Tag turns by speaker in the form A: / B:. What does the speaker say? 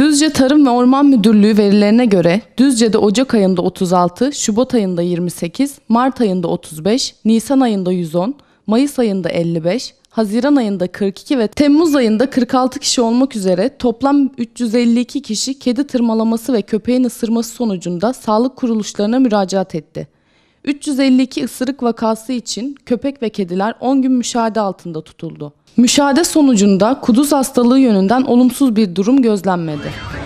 A: Düzce Tarım ve Orman Müdürlüğü verilerine göre Düzce'de Ocak ayında 36, Şubat ayında 28, Mart ayında 35, Nisan ayında 110, Mayıs ayında 55, Haziran ayında 42 ve Temmuz ayında 46 kişi olmak üzere toplam 352 kişi kedi tırmalaması ve köpeğin ısırması sonucunda sağlık kuruluşlarına müracaat etti. 352 ısırık vakası için köpek ve kediler 10 gün müşahede altında tutuldu. Müşahede sonucunda kuduz hastalığı yönünden olumsuz bir durum gözlenmedi.